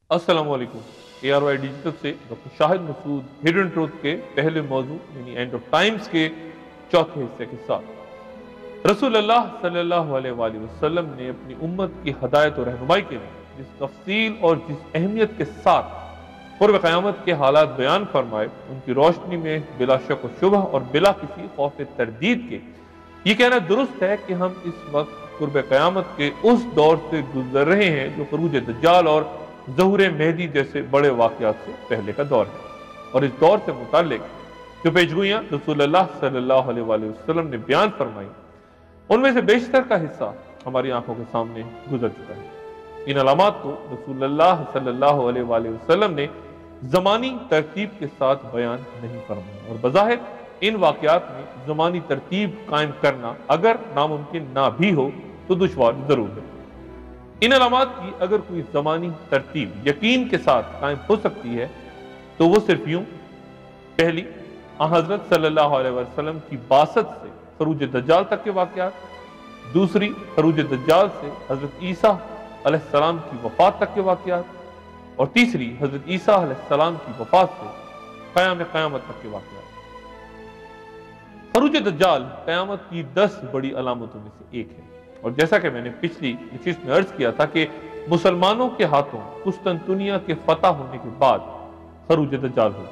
अस्सलाम वालेकुम। ARY digital से doctor Shahid Masood hidden truth के पहले मौजू यानी एंड ऑफ टाइम्स के चौथे हिस्से के साथ रसूलुल्लाह सल्लल्लाहु अलैहि वसल्लम ने अपनी उम्मत की हदायत और रहनुमाई के लिए जिस तफसील और जिस अहमियत के साथ पूर्व क़यामत के हालात बयान फरमाए, उनकी रोशनी में बिला शक व शुबह और बिला किसी खौफ तरदीद के ये कहना दुरुस्त है कि हम इस वक्त कुर्ब क़यामत के उस दौर से गुजर रहे हैं जो खरूज दज्जाल और ज़हूर मेहदी जैसे बड़े वाक़यात से पहले का दौर है। और इस दौर से मुताल्लिक जो पेशगोइयाँ रसूलुल्लाह सल्लल्लाहु अलैहि वसल्लम ने बयान फरमाई, उनमें से बेशतर का हिस्सा हमारी आंखों के सामने गुजर चुका है। इन अलामात को रसूलुल्लाह सल्लल्लाहु अलैहि वसल्लम ने ज़मानी तरतीब के साथ बयान नहीं फरमाया, और बज़ाहिर इन वाक़यात में ज़मानी तरतीब कायम करना अगर नामुमकिन ना भी हो तो दुश्वार ज़रूर है। इन अलामात की अगर कोई ज़मानी तरतीब यकीन के साथ कायम हो सकती है तो वो सिर्फ यूं: पहली, हज़रत सल्लल्लाहु अलैहि वसल्लम की बासत से खरूज दज्जाल तक के वाक़यात; दूसरी, खरूज दज्जाल से हज़रत ईसा अलैहिस्सलाम की वफ़ात तक के वाक़यात; और तीसरी, हज़रत ईसा अलैहिस्सलाम की वफ़ात से क़यामत तक के वाक़यात। खरूज दज्जाल क़यामत की 10 बड़ी अलामतों में से एक है, और जैसा कि मैंने पिछली नशिस्त में अर्ज किया था कि मुसलमानों के हाथों कुस्तुनतुनिया के फतह होने के बाद खरूज दज्जाल होगा।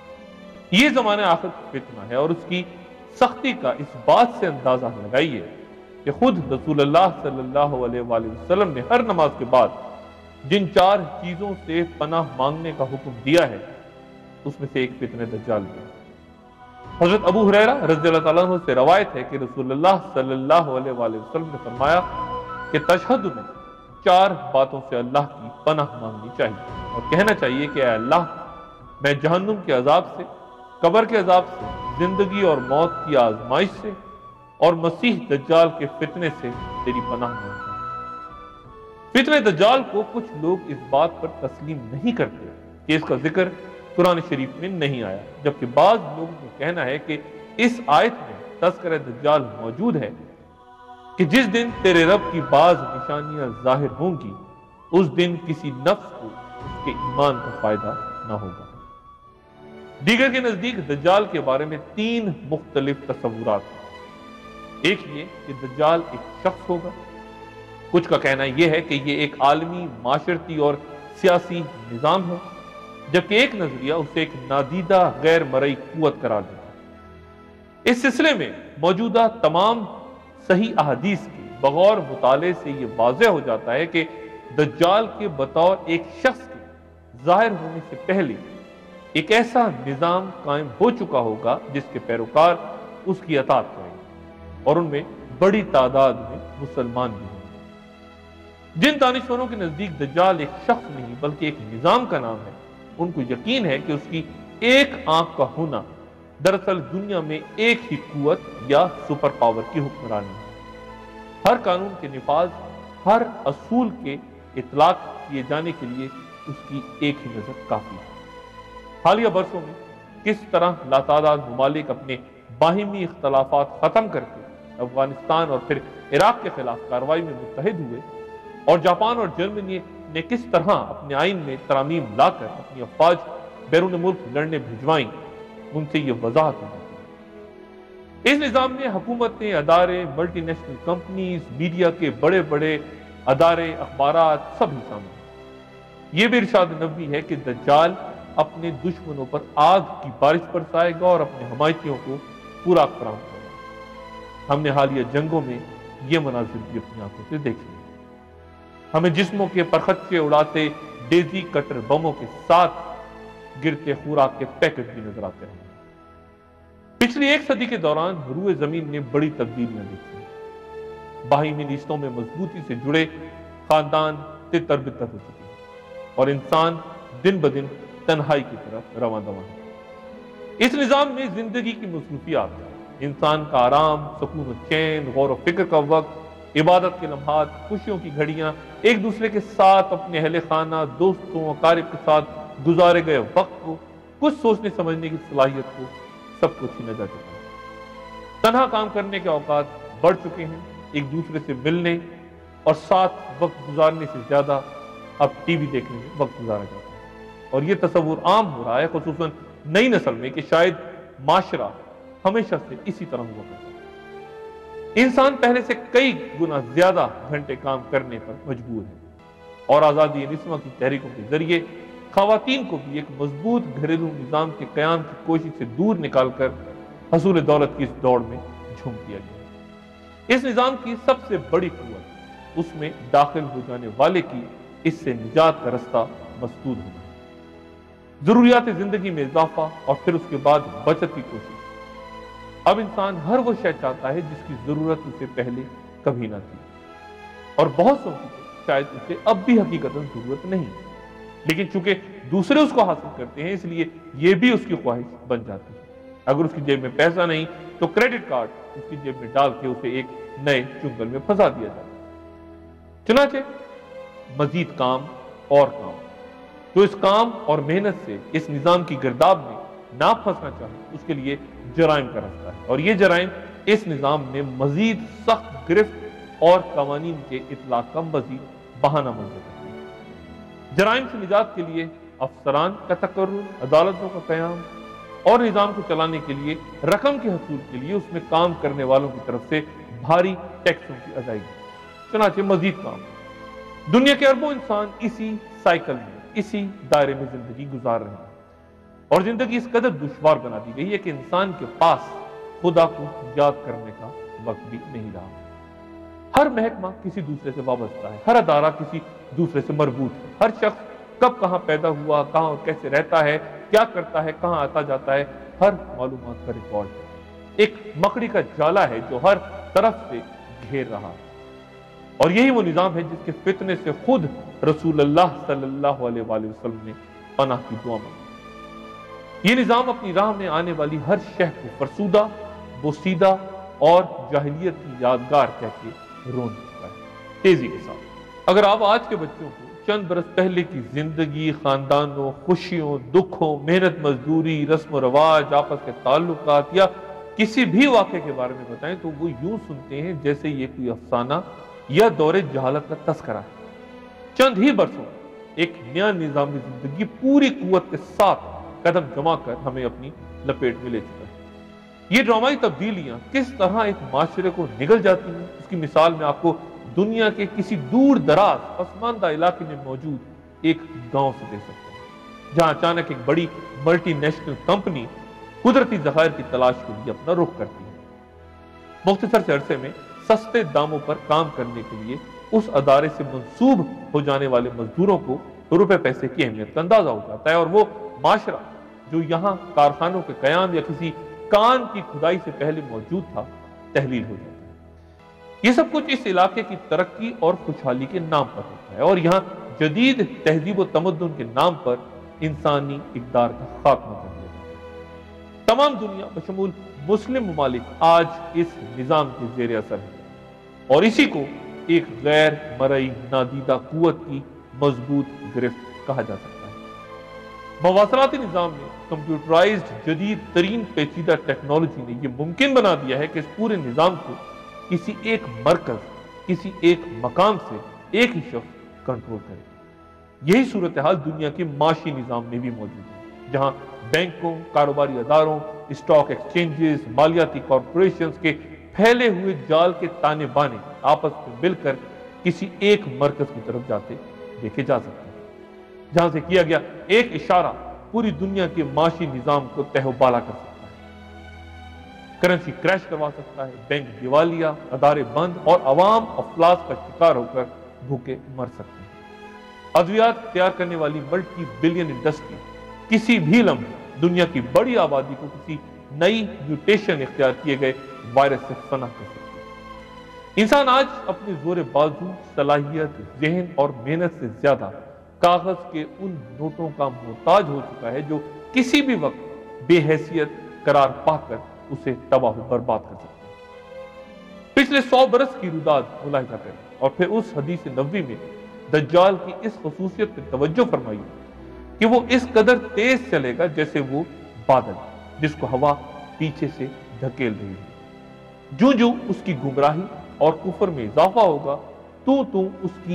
ये ज़माना आखिर फितना है, और उसकी सख्ती का इस बात से अंदाजा लगाइए कि खुद रसूलुल्लाह सल्लल्लाहु अलैहि वसल्लम ने हर नमाज के बाद जिन 4 चीज़ों से पनाह मांगने का हुक्म दिया है, उसमें से एक फितने दज्जाल भी है। हज़रत अबू हुरैरा रज़ियल्लाहु ताला अन्हु से रवायत है कि रसूलुल्लाह सल्लल्लाहु अलैहि वसल्लम ने फरमाया कि तशहद में 4 बातों से अल्लाह की पनाह मांगनी चाहिए, और कहना चाहिए कि अल्लाह, मैं जहन्नुम के अजाब से, कब्र के अजाब से, जिंदगी और मौत की आजमाइश से और मसीह दज्जाल के फितने से तेरी पनाह मांगता हूं। फितने दज्जाल को कुछ लोग इस बात पर तस्लीम नहीं करते कि इसका जिक्र कुरान शरीफ में नहीं आया, जबकि बाज़ लोगों का कहना है कि इस आयत में तज़किरा दज्जाल मौजूद है कि जिस दिन तेरे रब की बाज़ निशानियां जाहिर होंगी, उस दिन किसी नफ्स को उसके ईमान का फायदा न होगा। दीगर के नजदीक दज्जाल के बारे में 3 मुख्तलिफ तस्वुरात हैं। एक ये कि दज्जाल एक शख्स होगा, कुछ का कहना यह है कि यह एक आलमी माशरती और सियासी निज़ाम है, जबकि एक नजरिया उसे एक नादीदा गैर मरई कुव्वत करार देता है। इस सिलसिले में मौजूदा तमाम सही अहादीस के बगौर मुताले से यह वाज़ेह हो जाता है कि दज्जाल के बतौर एक शख्स के जाहिर होने से पहले एक ऐसा निज़ाम कायम हो चुका होगा जिसके पैरोकार उसकी अताअत करेंगे, और उनमें बड़ी तादाद में मुसलमान भी होंगे। जिन दानिशवरों के नजदीक दज्जाल एक शख्स नहीं बल्कि एक निज़ाम का नाम है, उनको यकीन है कि उसकी एक आंख का होना दरअसल दुनिया में एक ही कुव्वत या सुपर पावर की हुक्मरानी है। हर कानून के निफाज, हर असूल के इतलाक किए जाने के लिए उसकी एक ही नजर काफी है। हालिया बरसों में किस तरह लातादाद ममालिक अपने बाहिमी इख्तलाफात खत्म करके अफगानिस्तान और फिर इराक के खिलाफ कार्रवाई में मुत्तहिद हुए, और जापान और जर्मनी ने किस तरह अपने आइन में तरामीम लाकर अपनी अफवाज बैरून मुल्क लड़ने भिजवाई, उनसे ये वजाहत हो जाती है। इस निज़ाम में हुकूमतें, अदारे, मल्टीनेशनल कंपनीज, मीडिया के बड़े बड़े अदारे, अखबारात सभी शामिल हैं। यह भी इरशाद नबी है कि दज्जाल अपने दुश्मनों पर आग की बारिश बरसाएगा और अपने हमायतियों को पूरा फराहम करेगा। हमने हालिया जंगों में यह मनाजिर भी अपनी आंखों से देखे। हमें जिस्मों के परखच्चे उड़ाते डेजी कटर बमों के साथ गिरते खुराक के पैकेट भी नजर आते हैं। पिछली 1 सदी के दौरान रूए जमीन ने बड़ी तब्दीलियां देखी। बाहिमी रिश्तों में मजबूती से जुड़े खानदान तितर बितर हो चुके हैं, और इंसान दिन ब दिन तन्हाई की तरफ रवां दवां है। इस निजाम में जिंदगी की मसरूफियात, इंसान का आराम, सुकून और चैन, गौर व फिक्र का वक्त, इबादत के लम्हात, खुशियों की घड़ियां, एक दूसरे के साथ, अपने अहले खाना, दोस्तों, अकारिब के साथ गुजारे गए वक्त को, कुछ सोचने समझने की सलाहियत को, सबको छीना जा चुका है। तन्हा काम करने के औकात बढ़ चुके हैं। एक दूसरे से मिलने और साथ वक्त गुजारने से ज्यादा अब टीवी देखने में वक्त गुजारा जाता है। और ये तस्वुर आम हो रहा है, खुसूसन नई नस्ल में, कि शायद माशरा हमेशा से इसी तरह हुआ करता है। इंसान पहले से कई गुना ज्यादा घंटे काम करने पर मजबूर है और आजादी निस्वां की तहरीकों के जरिए खवातीन को भी एक मजबूत घरेलू निजाम के कयाम की कोशिश से दूर निकालकर हसूल दौलत की इस दौड़ में झोंक दिया गया। इस निजाम की सबसे बड़ी कुव्वत उसमें दाखिल हो जाने वाले की इससे निजात का रास्ता मसदूद होना है। जरूरियात जिंदगी में इजाफा और फिर उसके बाद बचत की कोशिश। अब इंसान हर वो शय चाहता है जिसकी जरूरत उसे पहले कभी ना थी, और बहुत सौ की शायद उसे अब भी हकीकतन जरूरत नहीं, लेकिन चूंकि दूसरे उसको हासिल करते हैं इसलिए यह भी उसकी ख्वाहिश बन जाती है। अगर उसकी जेब में पैसा नहीं तो क्रेडिट कार्ड उसकी जेब में डाल के उसे एक नए चुंगल में फंसा दिया जाता है। चुनाचे मजीद काम और काम, जो इस काम और मेहनत से इस निजाम की गिरदाब में ना फंसना चाहे उसके लिए जराइम का रास्ता है, और ये जराइम इस निजाम में मजीद सख्त गिरफ्त और कवानीन के इतलाक का मजीद बहाना बन जाता है। जराइम से निजात के लिए अफसरान का तकर्रुर, अदालतों का कयाम और निजाम को चलाने के लिए रकम के हसूल के लिए उसमें काम करने वालों की तरफ से भारी टैक्सों की अदायगी। चुनाचे मजीद काम। दुनिया के अरबों इंसान इसी साइकिल में, इसी दायरे में जिंदगी गुजार रहे हैं, और जिंदगी इस कदर दुश्वार बना दी गई है कि इंसान के पास खुदा को याद करने का वक्त भी नहीं रहा। हर महकमा किसी दूसरे से वाबस्ता है, हर अदारा किसी दूसरे से मरबूत है। हर शख्स कब कहां पैदा हुआ, कहां कैसे रहता है, क्या करता है, कहां आता जाता है, हर मालूमात का रिकॉर्ड है। एक मकड़ी का जाला है जो हर तरफ से घेर रहा है, और यही वो निजाम है जिसके फितने से खुद रसूलुल्लाह सल्लल्लाहु अलैहि वसल्लम ने पनाह की दुआ मांगी। ये निजाम अपनी राह में आने वाली हर शह को फरसूदा, बोसीदा और जाहिलियत की यादगार कह के रोन देता है तेजी के साथ। अगर आप आज के बच्चों को चंद बरस पहले की जिंदगी, खानदानों, खुशियों, दुखों, मेहनत मजदूरी, रस्म रवाज, आपस के ताल्लुकात या किसी भी वाक़े के बारे में बताएं तो वो यूं सुनते हैं जैसे ये कोई अफसाना या दौरे जहालत का तस्करा है। चंद ही बरसों एक नया निजामी जिंदगी पूरी कुव्वत के साथ कदम जमा कर हमें अपनी लपेट में ले चुका है। ये ड्रामाई तब्दीलियां किस तरह एक माशरे को निगल जाती हैं, इसकी मिसाल में आपको दुनिया के किसी दूर दराज पसमानदा इलाके में मौजूद एक गांव से दे सकते हैं, जहां अचानक एक बड़ी मल्टीनेशनल कंपनी कुदरती जखायर की तलाश के लिए अपना रुख करती है। मुख्तसर से अरसे में सस्ते दामों पर काम करने के लिए उस अदारे से मंसूब हो जाने वाले मजदूरों को रुपए पैसे की अहमियत का अंदाजा हो जाता है, और वो माशरा जो यहाँ कारखानों के कयाम या किसी कान की खुदाई से पहले मौजूद था, तहलील हो जाता है। ये सब कुछ इस इलाके की तरक्की और खुशहाली के नाम पर होता है, और यहाँ जदीद तहजीब व तमद्दुन के नाम पर इंसानी इक़दार का खात्मा कर दिया जाता है। तमाम दुनिया बशमूल मुस्लिम ममालिक आज इस निजाम के जेर असर है, और इसी को एक गैर मरई नादीदा कुव्वत की मजबूत गिरफ्त कहा जा सकता है। मवासलाती निजाम में कंप्यूटराइज्ड जदीद तरीन पेचीदा टेक्नोलॉजी ने यह मुमकिन बना दिया है कि इस पूरे निजाम को किसी एक मरकज, किसी एक मकाम से एक ही शख्स कंट्रोल करे। यही सूरत हाल दुनिया के माशी निजाम में भी मौजूद है, जहां बैंकों, कारोबारी अदारों, स्टॉक एक्सचेंजेस, मालियाती कॉरपोरेशंस के फैले हुए जाल के ताने बाने आपस में मिलकर किसी एक मरकज की तरफ जाते देखे जा सकते हैं, जहां से किया गया एक इशारा पूरी दुनिया के माशी निजाम को तहबाला कर सकता है। करेंसी क्रैश करवा सकता है, बैंक दिवालिया, अदारे बंद और अवाम अफलास का शिकार होकर भूखे मर सकते हैं। अद्वियात तैयार करने वाली मल्टी बिलियन इंडस्ट्री किसी भी लम्हे दुनिया की बड़ी आबादी को किसी नई म्यूटेशन इख्तियार किए गए वायरस से फना कर सकती है। इंसान आज अपने जोर बाजू, सलाहियत, जहन और मेहनत से ज्यादा कागज के उन नोटों का मोहताज हो चुका है जो किसी भी वक्त बेहैसियत करार पाकर उसे तबाह बर्बाद कर सकते हैं। पिछले 100 बरस की रुदाद मुलाहिजा करें और फिर उस हदीस नबवी में दज्जाल की इस खसूसियत पर तवज्जो फरमाइए कि वो इस कदर तेज चलेगा जैसे वो बादल जिसको हवा पीछे से धकेल रही है। जो जो उसकी गुमराही और कुफर में इजाफा होगा, तू उसकी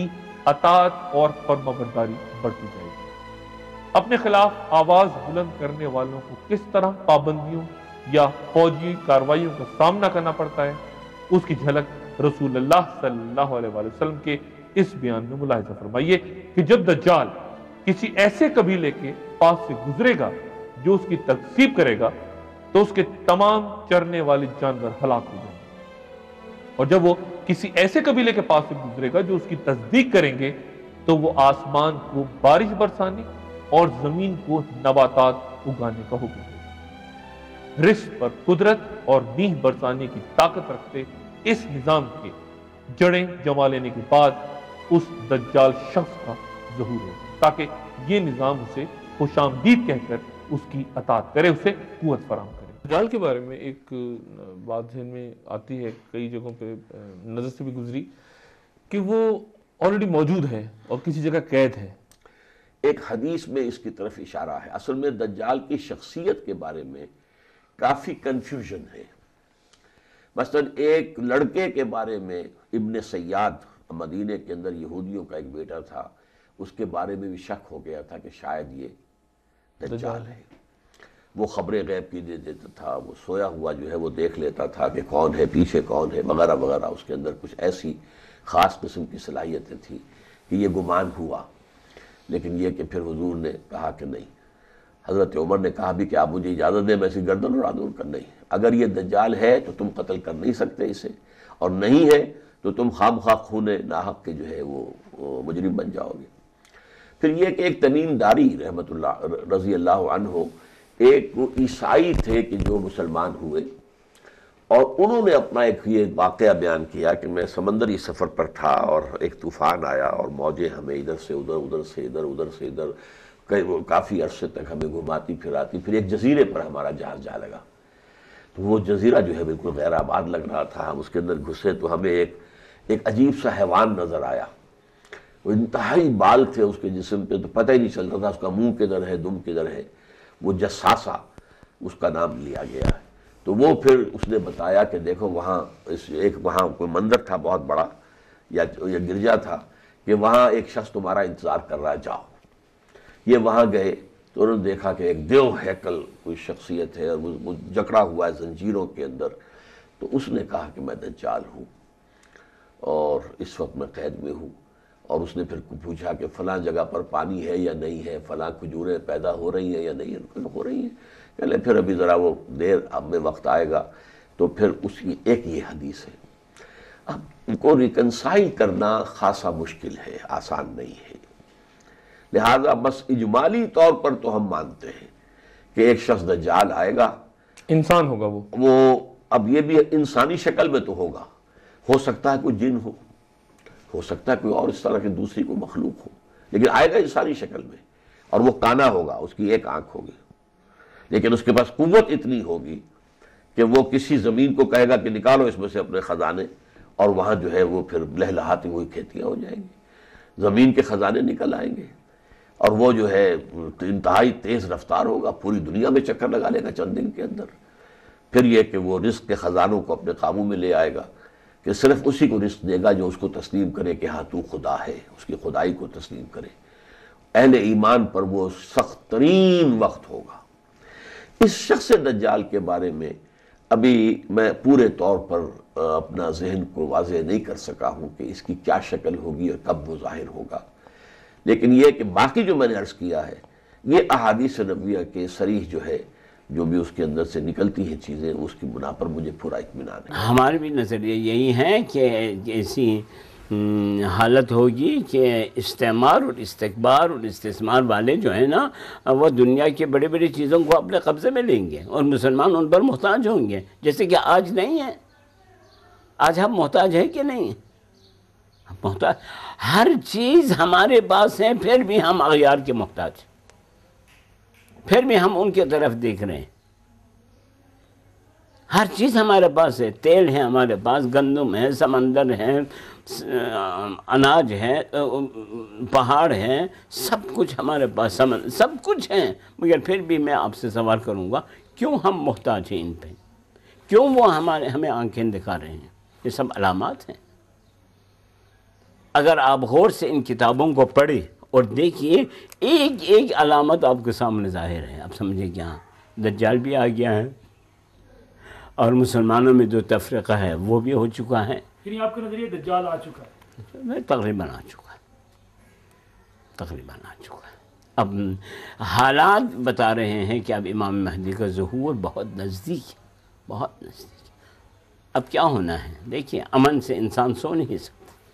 اطاعت اور فرمانبرداری بڑھتی جائے گی۔ اپنے خلاف آواز بلند کرنے والوں کو کس طرح پابندیوں یا فوجی کارروائیوں کا سامنا کرنا پڑتا ہے، اس کی جھلک رسول اللہ صلی اللہ علیہ وآلہ وسلم کے اس بیان میں ملاحظہ فرمائیے کہ جب دجال کسی ایسے قبیلے کے پاس سے گزرے گا جو اس کی تکذیب کرے گا تو اس کے تمام چرنے والے جانور ہلاک ہو جائیں گے، اور جب وہ کسی ایسے قبیلے کے پاس سے گزرے گا جو اس کی تصدیق کریں گے تو وہ آسمان کو بارش برسانے اور زمین کو نباتات اگانے کا حکم دے گا۔ رزق پر قدرت اور نیہ برسانے کی طاقت رکھتے اس نظام کے جڑیں جما لینے کے بعد اس دجال شخص کا ظہور ہو تاکہ یہ نظام اسے خوش آمدید کہہ کر اس کی اطاعت کرے، اسے قوت فراہم کرے۔ دجال کے بارے میں ایک بات ذہن میں آتی ہے، کئی جگہوں پہ نظر سے بھی گزری، کہ وہ آلریڈی موجود ہے اور کسی جگہ قید ہے۔ ایک حدیث میں اس کی طرف اشارہ ہے۔ اصل میں دجال کی شخصیت کے بارے میں کافی کنفیوژن ہے۔ مثلا ایک لڑکے کے بارے میں ابن سیاد، مدینے کے اندر یہودیوں کا ایک بیٹا تھا، اس کے بارے میں بھی شک ہو گیا تھا کہ شاید یہ دجال ہے۔ وہ خبریں غیب کی دے دیتا تھا، وہ سویا ہوا جو ہے وہ دیکھ لیتا تھا کہ کون ہے، پیچھے کون ہے، وغیرہ وغیرہ۔ اس کے اندر کچھ ایسی خاص قسم کی صلاحیتیں تھیں کہ یہ گمان ہوا، لیکن یہ کہ پھر حضور نے کہا کہ نہیں۔ حضرت عمر نے کہا بھی کہ آپ مجھے اجازت دیں، میں اس کی گردن اڑا دوں۔ کر نہیں، اگر یہ دجال ہے تو تم قتل کر نہیں سکتے اسے، اور نہیں ہے تو تم خواہ خونے ناحق کے جو ہے وہ مجرم بن جاؤ گے۔ پھر یہ کہ ایک تمیم داری رحمت اللہ رضی اللہ عنہ، ایک عیسائی تھے کہ جو مسلمان ہوئے، اور انہوں نے اپنا ایک یہ واقعہ بیان کیا کہ میں سمندری سفر پر تھا اور ایک طوفان آیا اور موجیں ہمیں ادھر سے ادھر، ادھر سے ادھر، ادھر سے ادھر کافی عرصے تک ہمیں گھماتی پھراتی، پھر ایک جزیرے پر ہمارا جہاز جا لگا۔ تو وہ جزیرہ جو ہے بالکل غیر آباد لگ رہا تھا۔ ہم اس کے اندر گھسے تو ہمیں ایک عجیب سا حیوان نظر آیا۔ وہ انتہائی بال تھے اس کے جسم پہ، تو پتہ ہی نہیں چلتا تھا اس کا منہ کدھر ہے، دم کدھر ہے۔ وہ جساسا اس کا نام لیا گیا ہے۔ تو وہ پھر اس نے بتایا کہ دیکھو وہاں وہاں کوئی مندر تھا بہت بڑا یا گرجا تھا، کہ وہاں ایک شخص تمہارا انتظار کر رہا ہے، جاؤ۔ یہ وہاں گئے تو انہوں نے دیکھا کہ ایک دیو ہیکل کوئی شخصیت ہے اور وہ جکڑا ہوا ہے زنجیروں کے اندر۔ تو اس نے کہا کہ میں دجال ہوں اور اس وقت میں قید میں ہوں۔ اور اس نے پھر پوچھا کہ فلاں جگہ پر پانی ہے یا نہیں ہے، فلاں کھجوریں پیدا ہو رہی ہیں یا نہیں ہیں، ہو رہی ہیں۔ چلے پھر ابھی ذرا وہ دیر اب میں وقت آئے گا۔ تو پھر اس کی ایک یہ حدیث ہے۔ اب ان کو ریکنسائل کرنا خاصا مشکل ہے، آسان نہیں ہے۔ لہذا بس اجمالی طور پر تو ہم مانتے ہیں کہ ایک شخص دجال آئے گا، انسان ہوگا۔ وہ اب یہ بھی انسانی شکل میں تو ہوگا، ہو سکتا ہے کوئی جن ہو سکتا ہے کوئی اور اس طرح کی دوسری کوئی مخلوق ہو، لیکن آئے گا انسانی شکل میں، اور وہ کانا ہوگا، اس کی ایک آنکھ ہوگی، لیکن اس کے پاس قوت اتنی ہوگی کہ وہ کسی زمین کو کہے گا کہ نکالو اس میں سے اپنے خزانے، اور وہاں جو ہے وہ پھر لہلہاتی ہوئی کھیتیاں ہو جائیں گی، زمین کے خزانے نکل آئیں گے، اور وہ جو ہے انتہائی تیز رفتار ہوگا، پوری دنیا میں چکر لگا لے گا چند دن کے اندر۔ پھر یہ کہ وہ رزق کے خزانوں کو اپنے قابو میں لے آئے گا، کہ صرف اسی کو رزق دے گا جو اس کو تسلیم کرے کہ ہاں تو خدا ہے، اس کی خدائی کو تسلیم کرے۔ اہل ایمان پر وہ سخت ترین وقت ہوگا۔ اس شخص دجال کے بارے میں ابھی میں پورے طور پر اپنا ذہن کو واضح نہیں کر سکا ہوں کہ اس کی کیا شکل ہوگی اور کب وہ ظاہر ہوگا، لیکن یہ کہ باقی جو میں نے عرض کیا ہے، یہ احادیث نبویہ کے صریح جو ہے، جو بھی اس کے اندر سے نکلتی ہیں چیزیں، اس کی بنا پر مجھے پورا اطمینان ہے۔ ہمارے بھی نظریہ یہی ہے کہ ایسی حالت ہوگی کہ استعمار اور استکبار اور استثمار والے جو ہیں نا، وہ دنیا کے بڑے بڑے چیزوں کو اپنے قبضے میں لیں گے اور مسلمان ان پر محتاج ہوں گے، جیسے کہ آج نہیں ہے۔ آج ہم محتاج ہیں کہ نہیں؟ محتاج ہر چیز ہمارے پاس ہے، پھر بھی ہم اغیار کے محتاج، پھر بھی ہم ان کی طرف دیکھ رہے ہیں۔ ہر چیز ہمارے پاس ہے، تیل ہے ہمارے پاس، گندم ہے، سمندر ہے، اناج ہے، پہاڑ ہے، سب کچھ ہمارے پاس، سب کچھ ہے، مگر پھر بھی میں آپ سے سوال کروں گا، کیوں ہم محتاج ہیں ان پہ؟ کیوں وہ ہمیں آنکھیں دکھا رہے ہیں؟ یہ سب علامات ہیں۔ اگر آپ غور سے ان کتابوں کو پڑھیں اور دیکھیے، ایک ایک علامت آپ کے سامنے ظاہر ہے. آپ سمجھے کیا دجال بھی آ گیا ہے، اور مسلمانوں میں جو تفرقہ ہے وہ بھی ہو چکا ہے. یعنی آپ کا نظریہ دجال آ چکا ہے؟ تقریباً آ چکا ہے، تقریباً آ چکا ہے. اب حالات بتا رہے ہیں کہ اب امام مہدی کا ظہور بہت نزدیک ہے، بہت نزدیک ہے. اب کیا ہونا ہے؟ دیکھیے، امن سے انسان سو نہیں سکتا،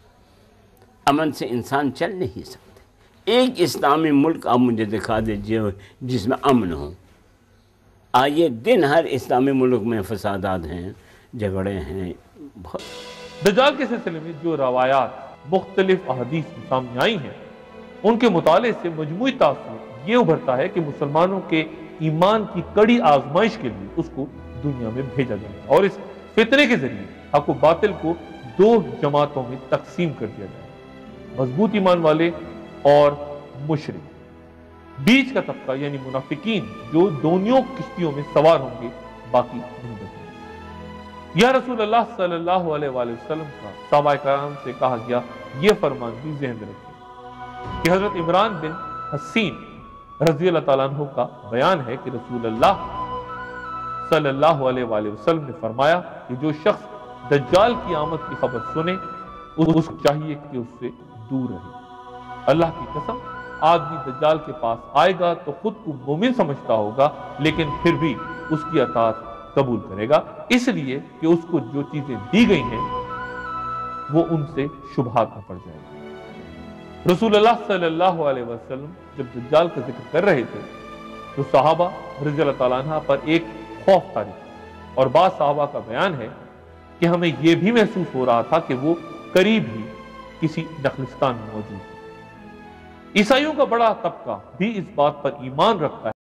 امن سے انسان چل نہیں سکتے. ایک اسلامی ملک آپ مجھے دکھا دیجیے جس میں امن ہو. آئیے دن ہر اسلامی ملک میں فسادات ہیں، جھگڑے ہیں. بہت دجال کے سلسلے میں جو روایات مختلف احادیث میں سامنے آئی ہیں، ان کے مطالعے سے مجموعی تاثر یہ ابھرتا ہے کہ مسلمانوں کے ایمان کی کڑی آزمائش کے لیے اس کو دنیا میں بھیجا جائے، اور اس فتنے کے ذریعے حق و باطل کو دو جماعتوں میں تقسیم کر دیا جائے، مضبوط ایمان والے اور مشرک. بیچ کا طبقہ یعنی منافقین جو دونوں کشتیوں میں سوار ہوں گے، باقی نہیں بچیں گے. یا رسول اللہ صلی اللہ علیہ وآلہ وسلم کا صحابہ کرام سے کہا گیا یہ فرمان بھی ذہن میں رکھیں کہ حضرت عمران بن حسین رضی اللہ تعالیٰ عنہ کا بیان ہے کہ رسول اللہ صلی اللہ علیہ وآلہ وسلم نے فرمایا کہ جو شخص دجال کی آمد کی خبر سنے اس کو چاہیے کہ اس سے دور رہے. اللہ کی قسم، آدمی دجال کے پاس آئے گا تو خود کو مومن سمجھتا ہوگا، لیکن پھر بھی اس کی اطاعت قبول کرے گا، اس لیے کہ اس کو جو چیزیں دی گئی ہیں وہ ان سے شبہات میں پڑ جائے گا. رسول اللہ صلی اللہ علیہ وسلم جب دجال کا ذکر کر رہے تھے تو صحابہ رضی اللہ تعالیٰ عنہ پر ایک خوف طاری تھا، اور بعض صحابہ کا بیان ہے کہ ہمیں یہ بھی محسوس ہو رہا تھا کہ وہ قریب ہی کسی نخلستان میں موجود ہے. عیسائیوں کا بڑا طبقہ بھی اس بات پر ایمان رکھتا ہے